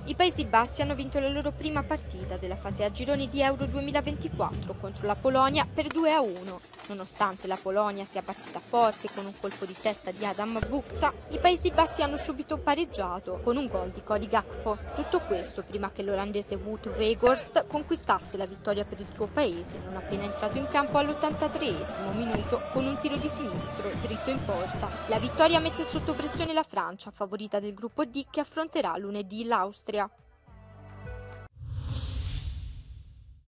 I Paesi Bassi hanno vinto la loro prima partita della fase a gironi di Euro 2024 contro la Polonia per 2-1. Nonostante la Polonia sia partita forte con un colpo di testa di Adam Buksa, i Paesi Bassi hanno subito pareggiato con un gol di Cody Gakpo. Tutto questo prima che l'olandese Wout Weghorst conquistasse la vittoria per il suo paese, non appena entrato in campo all'83esimo minuto con un tiro di sinistro dritto in porta. La vittoria mette sotto pressione la Francia, favorita del gruppo D, che affronterà lunedì l'Austria.